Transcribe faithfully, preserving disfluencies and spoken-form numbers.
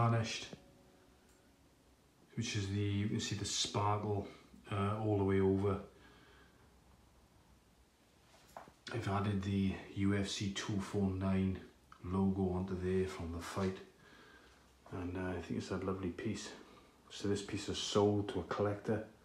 varnished, which is the, you can see the sparkle uh, all the way over. I've added the U F C two forty-nine logo onto there from the fight, and uh, I think it's that lovely piece. So this piece is sold to a collector